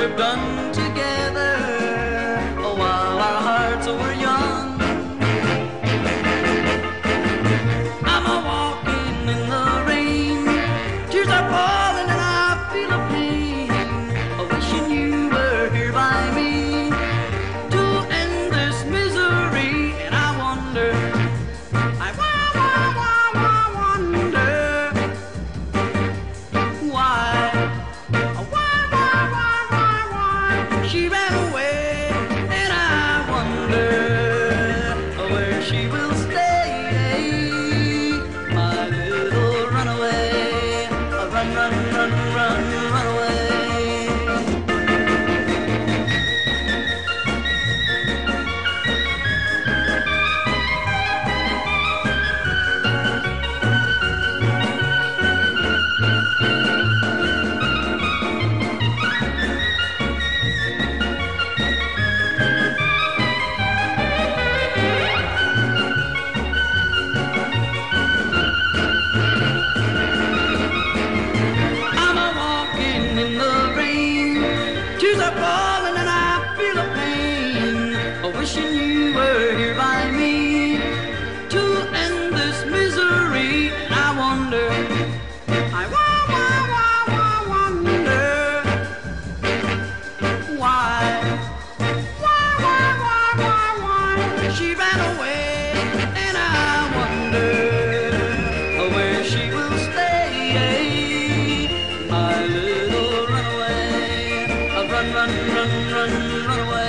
we've done together while our hearts were young. I'm a walking in the rain, tears are falling and I feel a pain, wishing you were here by me to end this misery. And I wonder, I wonder why she ran away, and I wonder where she will stay, my little runaway. Run, run, run, run, run away. Tears are falling and I feel a pain, wishing you were here by me to end this misery. And I wonder, I wonder why she ran away, and I wonder where she will stay, my little runaway. Run, run, run, run, run away.